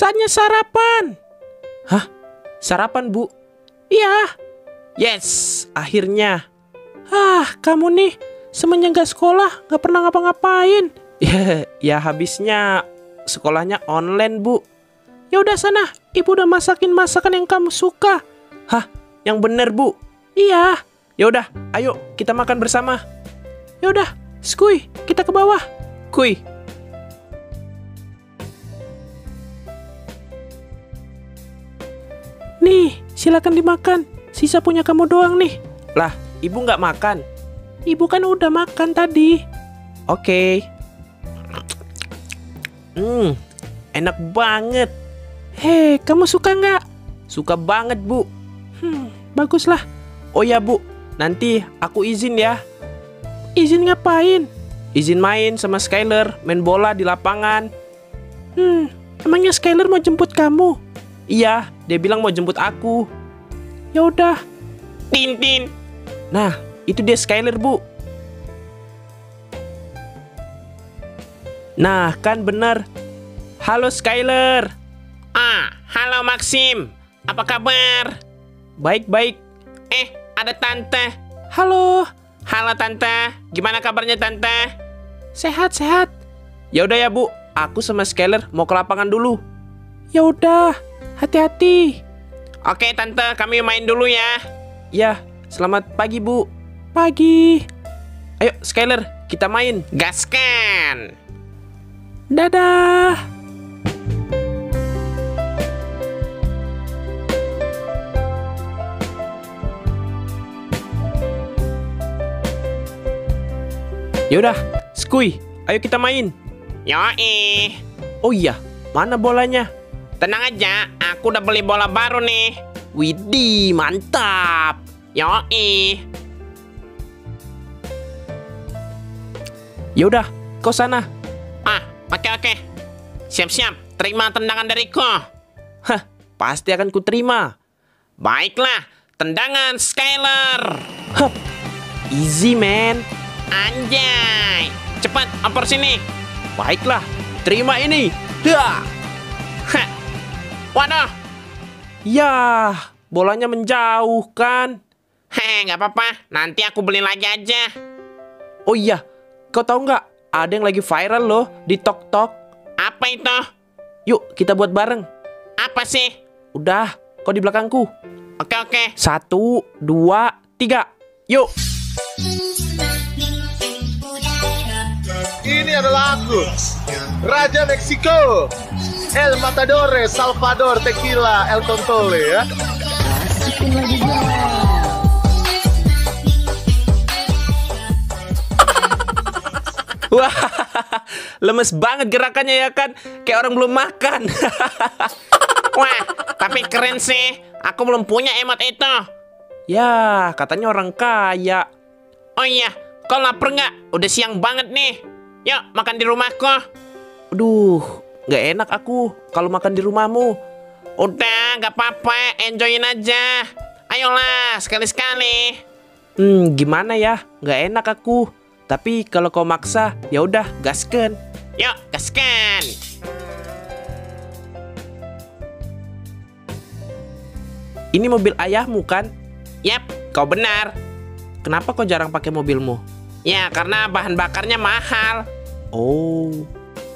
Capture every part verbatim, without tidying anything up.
saatnya sarapan. Hah? Sarapan, Bu? Iya. Yes, akhirnya. Ah, kamu nih semenjak gak sekolah gak pernah ngapa-ngapain. Ya, ya habisnya sekolahnya online, Bu. Ya udah sana, Ibu udah masakin masakan yang kamu suka. Hah? Yang bener, Bu? Iya. Ya udah, ayo kita makan bersama. Ya udah, skuy, kita ke bawah. Kuy. Nih, silakan dimakan. Sisa punya kamu doang nih. Lah, Ibu nggak makan? Ibu kan udah makan tadi. Oke. Hmm, enak banget. Hei, kamu suka nggak? Suka banget, Bu. Hmm, baguslah. Oh ya, Bu, nanti aku izin ya. Izin ngapain? Izin main sama Skyler, main bola di lapangan. Hmm, emangnya Skyler mau jemput kamu? Iya, dia bilang mau jemput aku. Ya udah. Tintin. Nah, itu dia Skyler, Bu. Nah, kan bener. Halo Skyler. Ah, halo Maxim. Apa kabar? Baik-baik. Eh, ada Tante. Halo. Halo Tante. Gimana kabarnya Tante? Sehat-sehat. Ya udah ya, Bu. Aku sama Skyler mau ke lapangan dulu. Ya udah. Hati-hati. Oke Tante, kami main dulu ya. Ya, selamat pagi Bu. Pagi. Ayo Skyler, kita main. Gaskan. Dadah. Yaudah, skuy, ayo kita main. Yoi. Oh iya, mana bolanya? Tenang aja, aku udah beli bola baru nih. Widih, mantap. Yoi. Yaudah, kau sana. Ah, oke oke. Siap-siap, terima tendangan dariku. Hah, pasti akan kuterima. Baiklah, tendangan Skyler. Hup, easy man. Anjay, cepat oper sini. Baiklah, terima ini. Dah. Hah. Waduh. Ya, bolanya menjauh kan. Heh, nggak apa-apa. Nanti aku beli lagi aja. Oh iya, kau tahu nggak? Ada yang lagi viral loh di TikTok. Apa itu? Yuk, kita buat bareng. Apa sih? Udah, kau di belakangku. Oke, oke. Satu, dua, tiga. Yuk. Ini adalah aku, Raja Meksiko, El Matador, Salvador, Tequila, El Contole ya. Wah, lemes banget gerakannya ya kan, kayak orang belum makan. Wah, tapi keren sih, aku belum punya emot itu. Ya, katanya orang kaya. Oh iya, kau lapar nggak? Udah siang banget nih. Yuk, makan di rumahku. Aduh, nggak enak aku kalau makan di rumahmu. Udah, nggak apa-apa, enjoyin aja. Ayolah, sekali-sekali. Hmm, gimana ya? Nggak enak aku. Tapi kalau kau maksa, ya udah, gasken. Yuk, gasken. Ini mobil ayahmu kan? Yap, kau benar. Kenapa kau jarang pakai mobilmu? Ya, karena bahan bakarnya mahal. Oh.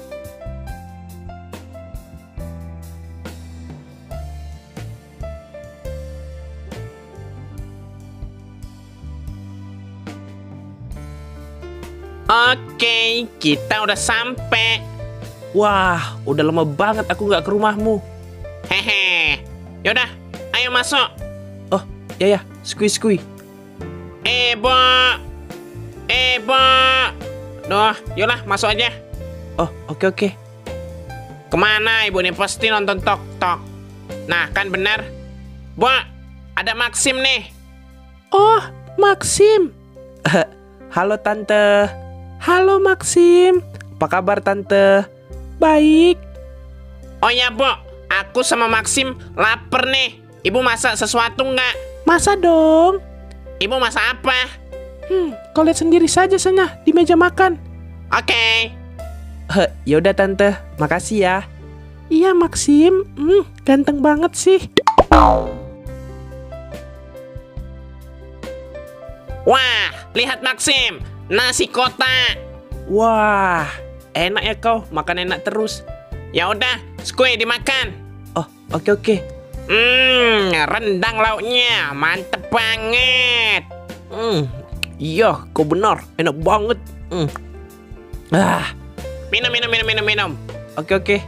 Oke, kita udah sampai. Wah, udah lama banget aku nggak ke rumahmu. Hehe. Yaudah, ayo masuk. Oh, ya ya, skui skui. Eh, Bo. Eh, Bo. Duh, yaudah, masuk aja. Oh, oke oke. Kemana ibu nih? Pasti nonton tok-tok. Nah, kan benar. Bo, ada Maxim nih. Oh, Maxim. Halo, Tante. Halo, Maxim. Apa kabar, Tante? Baik. Oh ya, Bu. Aku sama Maxim lapar nih. Ibu masak sesuatu nggak? Masak dong. Ibu masak apa? Hmm, kau lihat sendiri saja sana di meja makan. Oke. Okay. Yaudah Tante, makasih ya. Iya Maxim, hmm, ganteng banget sih. Wah, lihat Maxim, nasi kotak. Wah, enak ya kau, makan enak terus. Ya udah, Skuy dimakan. Oh, oke oke. Hmm, rendang lauknya, mantep banget. Hmm, iya, kau benar, enak banget. Hmm. Ah, minum minum minum minum minum. Oke oke.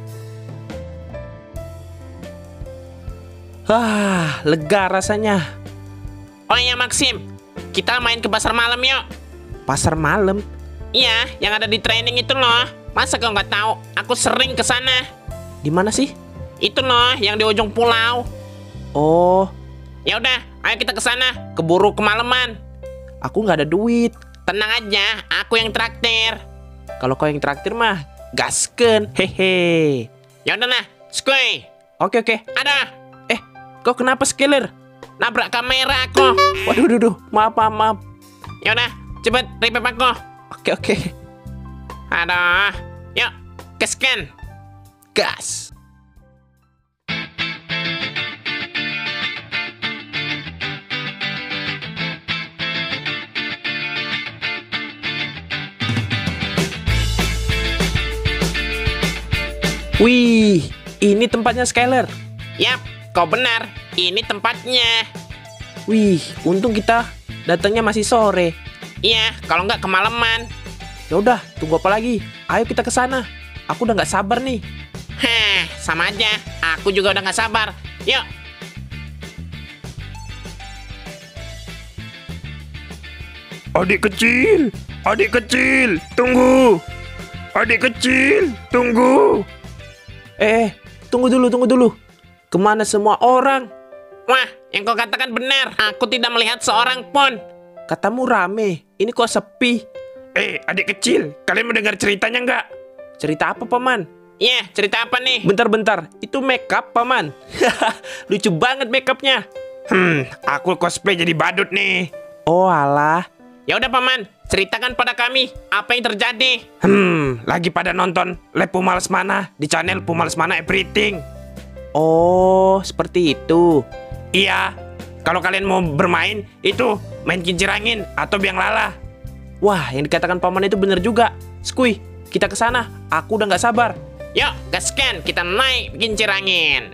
Ah, lega rasanya. Oh iya Maxim, kita main ke pasar malam yuk. Pasar malam? Iya, yang ada di training itu loh. Masa kau nggak tahu? Aku sering ke sana. Di mana sih? Itu loh, yang di ujung pulau. Oh. Ya udah, ayo kita ke sana. Keburu kemalaman. Aku nggak ada duit. Tenang aja, aku yang traktir. Kalau kau yang traktir mah, gasken. Hehe. Ya udah nah, Skuy. Oke oke. Ada. Eh, kau kenapa Skeler? Nabrak kamera aku. Waduh, duh, duh. Maaf, maaf, maaf. Ya udah, cepet ripep aku. Oke, oke. Aduh. Yuk, gaskan. Gas. Wih, ini tempatnya Skyler. Yap, kau benar. Ini tempatnya. Wih, untung kita datangnya masih sore. Iya, kalau nggak kemalaman. Ya udah, tunggu apa lagi? Ayo kita ke sana. Aku udah nggak sabar nih. Heh, sama aja. Aku juga udah nggak sabar. Yuk. Adik kecil, adik kecil, tunggu. Adik kecil, tunggu. Eh, tunggu dulu, tunggu dulu. Kemana semua orang? Wah, yang kau katakan benar. Aku tidak melihat seorang pun. Katamu rame, ini kok sepi. Eh, adik kecil, kalian mendengar ceritanya nggak? Cerita apa, Paman? Iya, yeah, cerita apa nih? Bentar-bentar, itu makeup, Paman. Lucu banget makeupnya. Hmm, aku cosplay jadi badut nih. Oh alah. Ya udah, Paman, ceritakan pada kami apa yang terjadi. Hmm, lagi pada nonton Lab Pumales Mana di channel Pumales Mana Everything. Oh, seperti itu. Iya, kalau kalian mau bermain, itu main kincir angin atau biang lala. Wah, yang dikatakan Paman itu benar juga. Skuy, kita ke sana. Aku udah nggak sabar. Yuk, gaskan, kita naik kincir angin.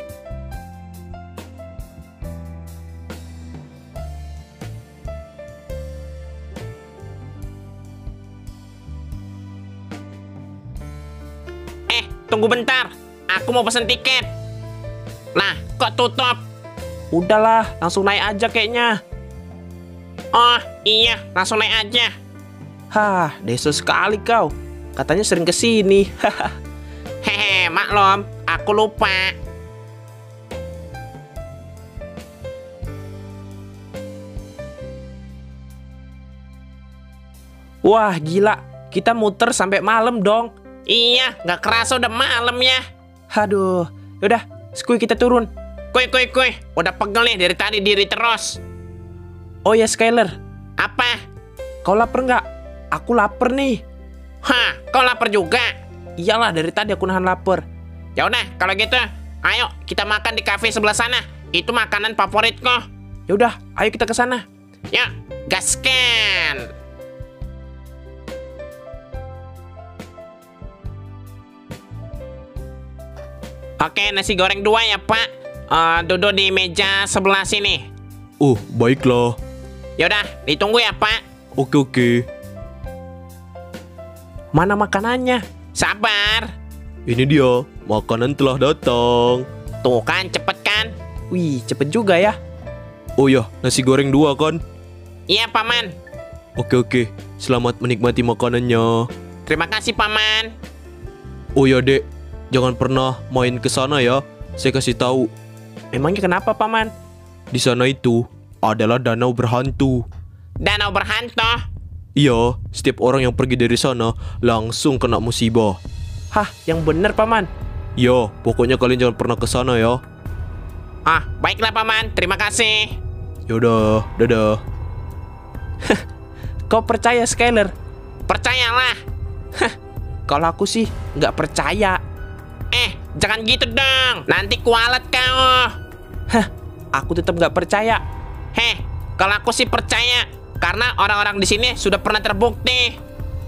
Eh, tunggu bentar. Aku mau pesen tiket. Lah, kok tutup? Udahlah, langsung naik aja kayaknya. Oh, iya, langsung naik aja. Hah, deso sekali kau. Katanya sering kesini. Hehe, maklum, aku lupa. Wah, gila. Kita muter sampai malam dong. Iya, nggak kerasa udah malam ya. Aduh, yaudah, Skuy kita turun. Kuy, kuy, kuy. Udah pegel nih dari tadi diri terus. Oh ya, Skyler. Apa? Kau lapar nggak? Aku lapar nih. Hah, kau lapar juga? Iyalah, dari tadi aku nahan lapar. Ya udah, kalau gitu, ayo kita makan di kafe sebelah sana. Itu makanan favoritku. Ya udah, ayo kita ke sana. Yuk, gaskan. Oke, nasi goreng dua ya, Pak. Uh, duduk di meja sebelah sini. Oh, baiklah. Yaudah, ditunggu ya, Pak. Oke, oke. Mana makanannya? Sabar. Ini dia, makanan telah datang. Tuh kan, cepet kan? Wih, cepet juga ya. Oh ya, nasi goreng dua kan? Iya, Paman. Oke, oke. Selamat menikmati makanannya. Terima kasih, Paman. Oh ya, Dek. Jangan pernah main ke sana ya. Saya kasih tahu. Emangnya kenapa, Paman? Di sana itu adalah danau berhantu. Danau berhantu? Iya, setiap orang yang pergi dari sana langsung kena musibah. Hah, yang bener, Paman? Ya, pokoknya kalian jangan pernah ke sana ya. Ah, baiklah, Paman. Terima kasih. Yaudah, dadah. Kau percaya, Skyler? Percayalah. Kalau aku sih nggak percaya. Eh, jangan gitu dong. Nanti kualat kau. Hah, aku tetap nggak percaya. Heh, kalau aku sih percaya karena orang-orang di sini sudah pernah terbukti.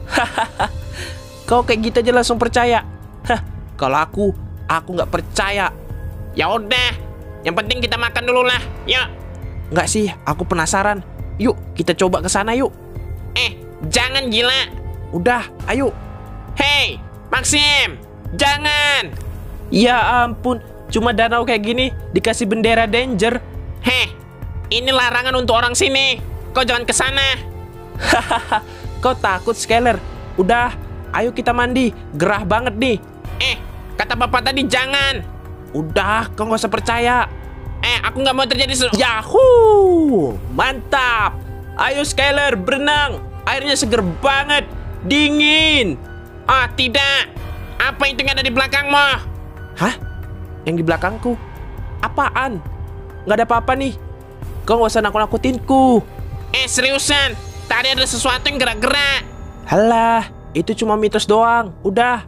Kau kayak gitu aja langsung percaya. Hah, kalau aku, aku nggak percaya. Ya udah, yang penting kita makan dulu lah. Yuk. Nggak sih, aku penasaran. Yuk, kita coba ke sana yuk. Eh, jangan gila. Udah, ayo. Hei, Maxim, jangan. Ya ampun, cuma danau kayak gini dikasih bendera danger. Heh, ini larangan untuk orang sini. Kau jangan ke sana. Hahaha, kau takut Skyler? Udah, ayo kita mandi. Gerah banget nih. Eh, kata bapak tadi jangan. Udah, kau nggak usah percaya. Eh, aku nggak mau terjadi sesuatu. Yahoo, mantap. Ayo Skyler, berenang. Airnya seger banget, dingin. Oh, tidak. Apa itu yang ada di belakangmu? Hah? Yang di belakangku? Apaan? Nggak ada apa-apa nih. Kau nggak usah nakut-nakutinku. Eh, seriusan. Tadi ada sesuatu yang gerak-gerak. Halah, itu cuma mitos doang. Udah.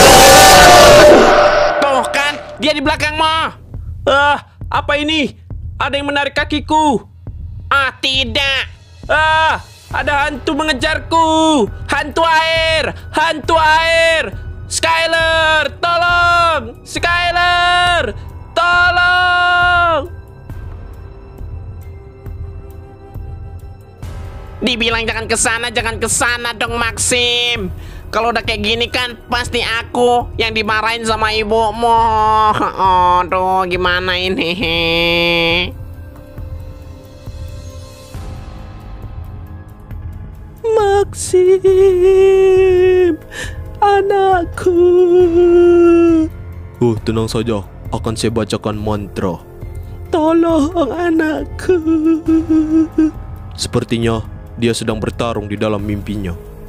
Tuh kan, dia di belakangmu. Ah, apa ini? Ada yang menarik kakiku. Ah, tidak. Ah, ada hantu mengejarku. Hantu air. Hantu air. Skyler, tolong. Skyler, tolong. Dibilang jangan ke sana, jangan ke sana dong, Maxim. Kalau udah kayak gini kan pasti aku yang dimarahin sama ibumu. Aduh, gimana ini? Maxim, anakku. Oh, tenang saja. Akan saya bacakan mantra. Tolong anakku. Sepertinya dia sedang bertarung di dalam mimpinya.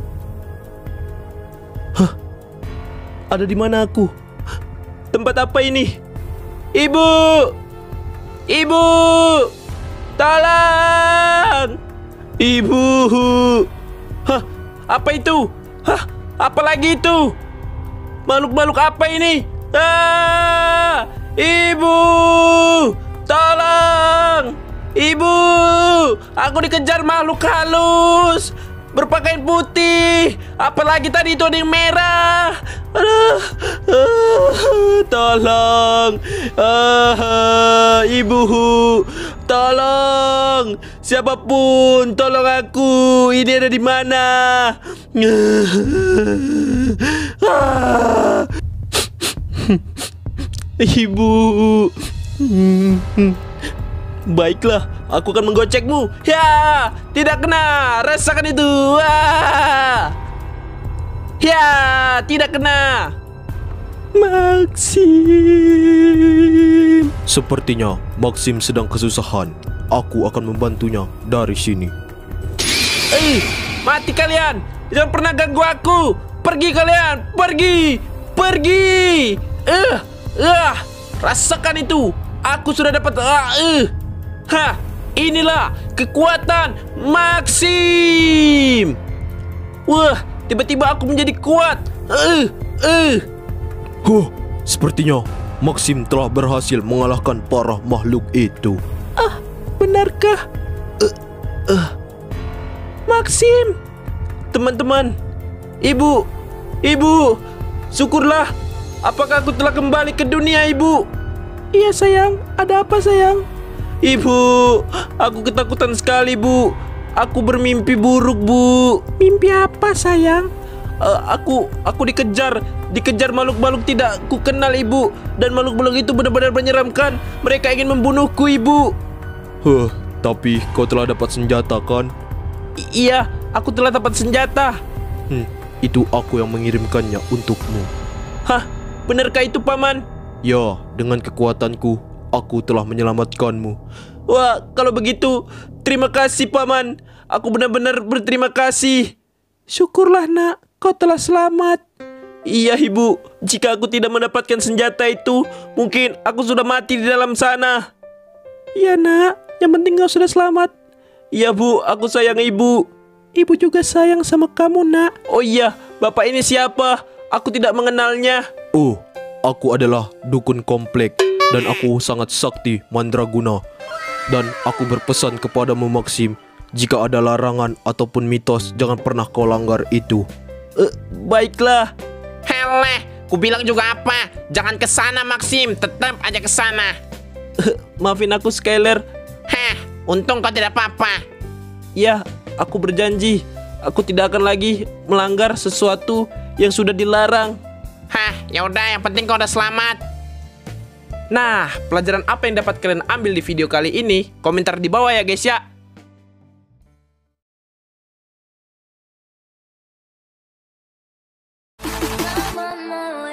Hah? Ada di mana aku? Tempat apa ini? Ibu! Ibu! Tolong! Ibu! Hah? Apa itu? Hah? Apa lagi itu? Makhluk-makhluk apa ini? Ah! Ibu! Tolong! Ibu! Aku dikejar makhluk halus berpakaian putih. Apalagi tadi itu ada yang merah. Aduh. Ah, tolong. Ah, ibu. Tolong. Siapapun, tolong aku. Ini ada di mana? Ah. Ibu. Baiklah, aku akan menggocekmu. Ya, tidak kena. Rasakan itu. Ah. Ya, tidak kena. Maxim. Sepertinya Maxim sedang kesusahan. Aku akan membantunya dari sini. Eh, mati kalian. Jangan pernah ganggu aku. Pergi kalian. Pergi. Pergi. Eh, uh, rasakan itu. Aku sudah dapat. Ah, uh. Hah, inilah kekuatan Maxim. Wah, tiba-tiba aku menjadi kuat. Eh, eh. Huh, sepertinya Maxim telah berhasil mengalahkan para makhluk itu. Ah, benarkah? Uh, uh. Maxim, teman-teman, ibu, ibu, syukurlah. Apakah aku telah kembali ke dunia, ibu? Iya sayang, ada apa sayang? Ibu, aku ketakutan sekali, Bu. Aku bermimpi buruk, Bu. Mimpi apa, sayang? Uh, aku aku dikejar, dikejar makhluk-makhluk tidak ku kenal, Ibu. Dan makhluk-makhluk itu benar-benar menyeramkan. Mereka ingin membunuhku, Ibu. Huh, tapi kau telah dapat senjata, kan? I iya, aku telah dapat senjata. Hmm, itu aku yang mengirimkannya untukmu. Hah, benarkah itu, Paman? Ya, dengan kekuatanku, aku telah menyelamatkanmu. Wah, kalau begitu, terima kasih, Paman. Aku benar-benar berterima kasih. Syukurlah, nak, kau telah selamat. Iya, Ibu. Jika aku tidak mendapatkan senjata itu, mungkin aku sudah mati di dalam sana. Iya, nak. Yang penting kau sudah selamat. Iya, Bu. Aku sayang Ibu. Ibu juga sayang sama kamu, nak. Oh iya, Bapak ini siapa? Aku tidak mengenalnya. Oh, aku adalah dukun komplek dan aku sangat sakti mandraguna. Dan aku berpesan kepadamu Maxim, jika ada larangan ataupun mitos, jangan pernah kau langgar itu. Eh, baiklah. Heleh, ku bilang juga apa? Jangan ke sana Maxim, tetap aja ke sana. Eh, maafin aku Skyler. Heh, untung kau tidak apa-apa. Ya, aku berjanji. Aku tidak akan lagi melanggar sesuatu yang sudah dilarang. Hah, ya udah, yang penting kau udah selamat. Nah, pelajaran apa yang dapat kalian ambil di video kali ini? Komentar di bawah ya guys ya. Mama.